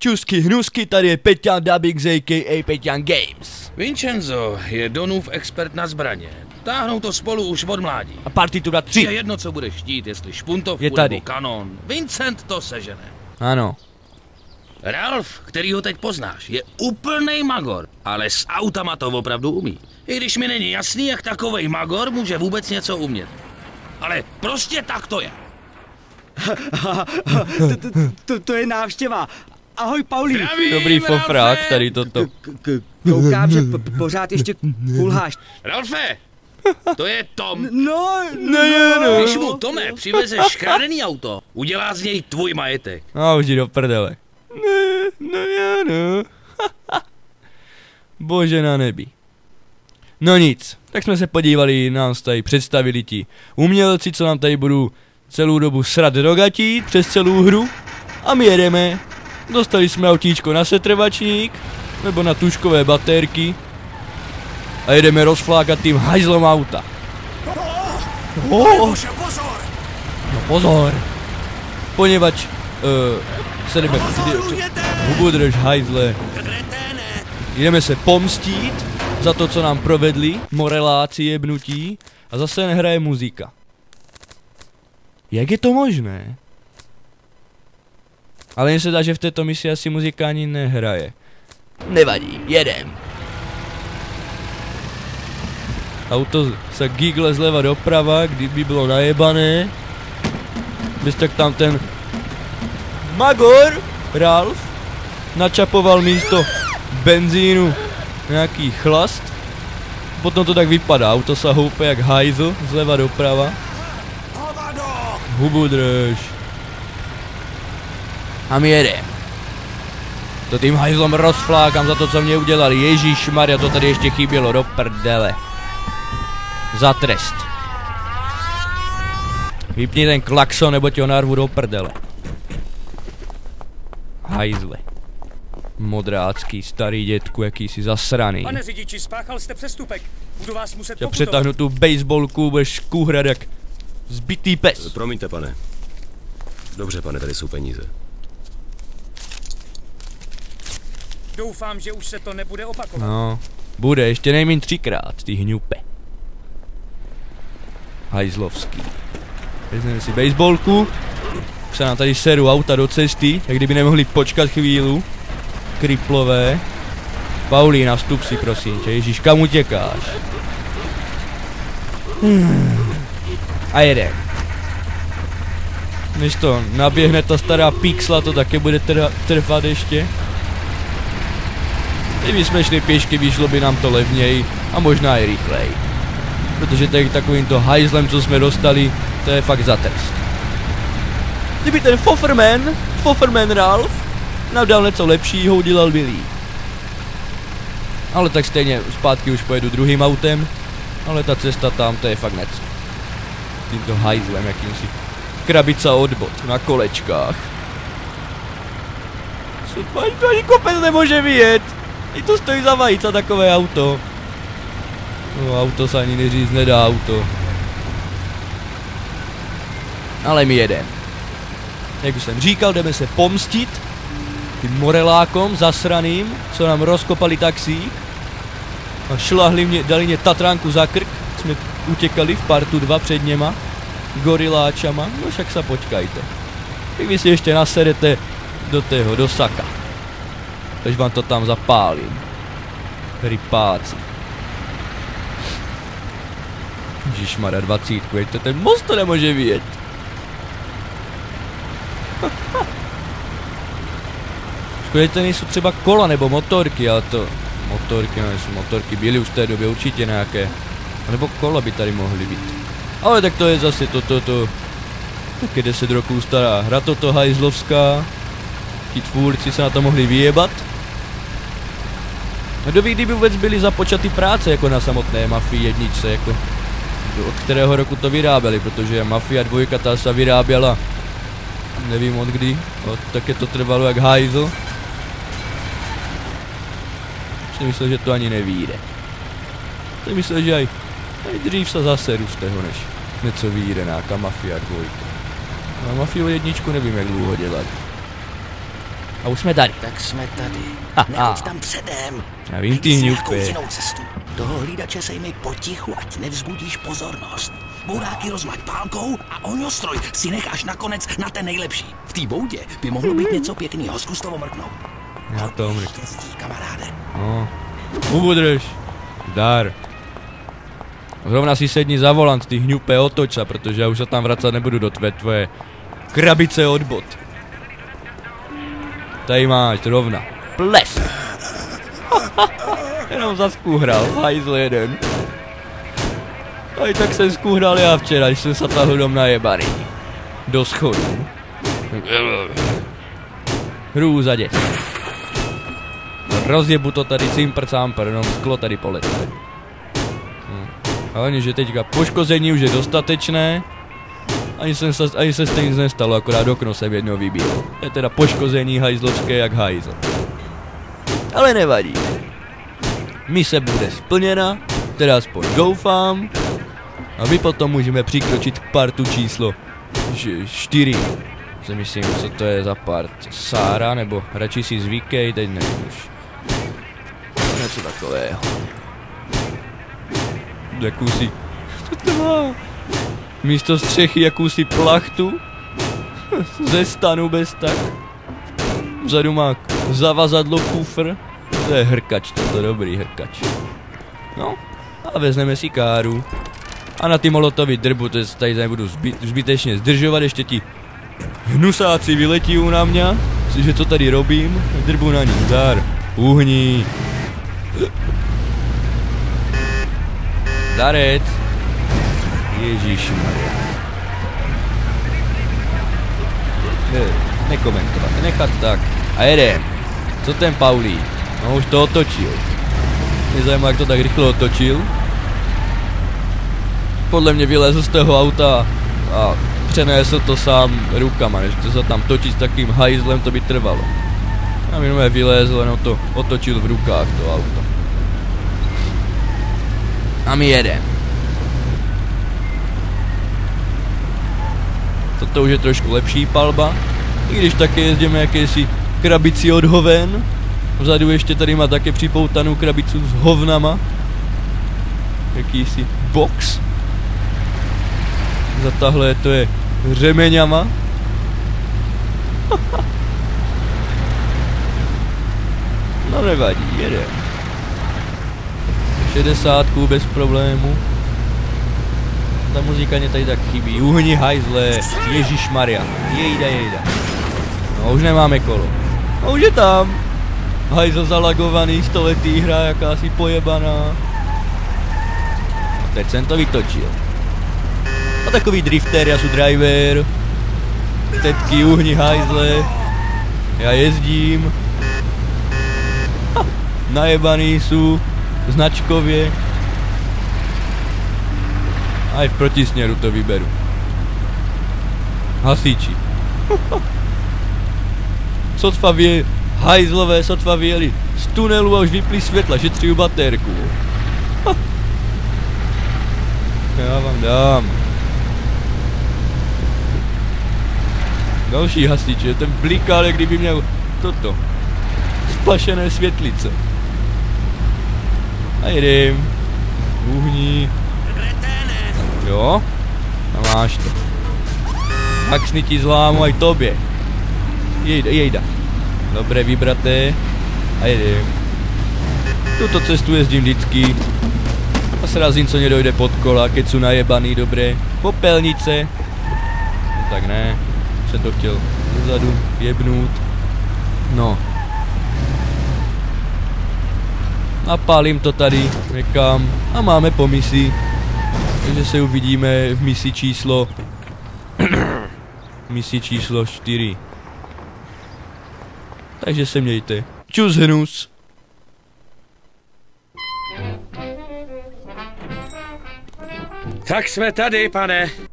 Čusky, hnusky, tady je Peťan Dabix, a.k.a. Peťan Games. Vincenzo je Donův expert na zbraně. Táhnou to spolu už od mládí. A partitura 3. Je jedno, co budeš chtít, jestli špuntovku je tady. Nebo kanon. Vincent to sežene. Ano. Ralf, který ho teď poznáš, je úplnej magor, ale s autama to opravdu umí. I když mi není jasný, jak takovej magor může vůbec něco umět. Ale prostě tak to je. To je návštěva. Ahoj, Paulí. Dobrý fofrák tady toto. Koukám, že pořád ještě kulháš. Ralfe, to je Tom. No. Když mu Tome přivezeš kradený auto, udělá z něj tvůj majetek. No, už jdi do prdele. No. Bože na nebi. No nic, tak jsme se podívali, nám tady představili ti umělci, co nám tady budou celou dobu srat do gatí přes celou hru. A my jedeme. Dostali jsme autíčko na setrvačník, nebo na tuškové baterky. A jedeme rozflákat tým hajzlom auta. No pozor. Poněvadž se jdeme hubu drž, hajzle. Jdeme se pomstít za to, co nám provedli moreláci jebnutí. A zase nehraje muzika. Jak je to možné? Ale mně se dá, že v této misi asi muzika ani nehraje. Nevadí, jedem. Auto se gígle zleva doprava, kdyby bylo najebané. Bez tak tam ten magor, Ralf, načapoval místo benzínu nějaký chlast. Potom to tak vypadá, auto se houpe jak hajzl, zleva doprava. Hubu drž. A my jedem. To tým hajzlom rozflákám za to, co mě udělali. Ježíšmarja, to tady ještě chybělo, do prdele. Za trest. Vypni ten klakson, nebo tě ho narvu do prdele. Hajzle. Modrácký starý dětku, jakýsi zasraný. Pane řidiči, spáchal jste přestupek. Budu vás muset pokutovat. Já přetáhnu tu baseballku, budeš kůhrat jak zbitý pes. Promiňte, pane. Dobře, pane, tady jsou peníze. Doufám, že už se to nebude opakovat. No, bude, ještě nejmín 3krát, ty hňupe. Hajzlovský. Vezmeme si baseballku. Už se nám tady seru auta do cesty, jak kdyby nemohli počkat chvíli. Kriplové. Paulína, vstup si prosím tě, Ježíš, kam utěkáš? A jedem. Než to naběhne ta stará pixla, to taky bude trvat ještě. Kdyby jsme šli pěšky, vyšlo by nám to levněji a možná i rychleji. Protože tady takovýmto hajzlem, co jsme dostali, to je fakt za trest. Kdyby ten Fofferman Ralf, nám dal něco lepšího, udělal by líp. Ale tak stejně zpátky už pojedu druhým autem, ale ta cesta tam, to je fakt něco. Tímto hajzlem, jakýmsi krabica od bot na kolečkách. To ani kopec nemůže vyjet. I to stojí za vajca takové auto. No, auto se ani neříct nedá, auto. Ale my jedem. Jak už jsem říkal, jdeme se pomstit tím morelákom zasraným, co nám rozkopali taxík. A šlahli mě, dali mě Tatránku za krk. Jsme utěkali v partu 2 před něma. Goriláčama, no však se počkajte. Tak vy si ještě nasedete do saka. Takže vám to tam zapálím. Rypáci. Ježišmarja, 20, jeďte, ten most to nemůže vyjet. Škoda, že to nejsou třeba kola nebo motorky, ale to... Motorky byly už v té době určitě nějaké. Nebo kola by tady mohly být. Ale tak to je zase to. Taky 10 roků stará hra toto hajzlovská. Ti tvůrci se na to mohli vyjebat. A doby, kdyby vůbec byly započaty práce jako na samotné Mafii 1, jako od kterého roku to vyráběli, protože Mafia 2 ta se vyráběla nevím od kdy, také to trvalo jak hajzl. Jsem myslel, že to ani nevyjde. Jsem myslel, že aj dřív se zaseru z toho, než něco vyjde nějaká Mafia 2. A Mafiu 1 nevím, jak dlouho dělat. A už jsme tady. Tak jsme tady. Haha. Nechoď tam předem. Já vím, ty Najdi si nějakou hňupy. jinou cestu. Toho hlídače sejmej potichu, ať nevzbudíš pozornost. Bouráky rozmaď pálkou a ohňostroj si nech až nakonec na ten nejlepší. V té boudě by mohlo být něco pěkného, zkus toho mrknout. Já to mrknu. Štěstí, kamaráde. No. Ubudrž. Dar. Zrovna si sedni za volant, ty hňupe, otoč sa, protože já už se tam vracet nebudu do tvoje krabice od bot. Tady máš, rovna. Ples. Jenom zaskúhral, hajzl jeden. A i tak jsem skúhral já včera, když jsem se tahl dom najebaný. Do schodů. Hrůza dět. Rozjebu to tady cimpr cámpr, jenom sklo tady poletí. Hlavně, že teďka poškození už je dostatečné. Ani se stejně nic nestalo, akorát okno jsem jedno vybíl. Je teda poškození hajzločké jak hajzl. Ale nevadí. Mise bude splněna, teda aspoň doufám. A my potom můžeme přikročit k partu číslo 4. Si myslím, co to je za part. Sára, nebo radši si zvykej, teď nevím už. Něco takového. Jakousi... Co to má? Místo střechy jakousi plachtu. Ze stanu bez tak. Vzadu má zavazadlo kufr. To je hrkač, to je dobrý hrkač. No, a vezmeme si káru. A na ty molotovy drbu, to tady nebudu zbytečně zdržovat, ještě ti hnusáci vyletí na mě. Že co tady robím, drbu na ní, dar, uhni. Darec. Ježišmarja. Nekomentovat, nechat tak. A jedem. Co ten Paulí? No už to otočil. Mě zajímá, jak to tak rychle otočil. Podle mě vylezl z toho auta a přenesl to sám rukama, než to se tam točit s takým hajzlem, to by trvalo. A minulé vylezl, jenom to otočil v rukách to auto. A my jedem. Toto už je trošku lepší palba, i když také jezdíme jakési krabici od hoven. Vzadu ještě tady má také připoutanou krabicu s hovnama. Jakýsi box. Za tahle to je řemeňama. No nevadí, jedem. 60 bez problému. Ta muzika mě tady tak chybí. Uhni hajzle, ježišmarja. Jejda. No už nemáme kolo. No už je tam. Hajzl zalagovaný, stoletý hra, jakási pojebaná. A teď jsem to vytočil. A takový drifter, já jsem driver. Tetky, uhni hajzle. Já jezdím. Ha, najebaný jsou. Značkově. A i v protisměru to vyberu. Hasiči. Hajzlové sotva vyjeli z tunelu a už vypli světla, šetří baterku. Já vám dám. Další hasič, ten bliká, jak kdyby měl toto. Splašené světlice. A jedem. Uhni. Jo? A máš to. Haxny ti zlámu aj tobě. Jejda. Dobré, vybraté. A jedem. Tuto cestu jezdím vždycky. A srazím, co nedojde pod kola, keď jsou najebaný, dobré. Popelnice. No tak ne. Jsem to chtěl zezadu jebnout. No. Napálím to tady někam a máme po misi. Takže se uvidíme v misi číslo... misi číslo 4. Takže se mějte. Čus hnus. Tak jsme tady, pane.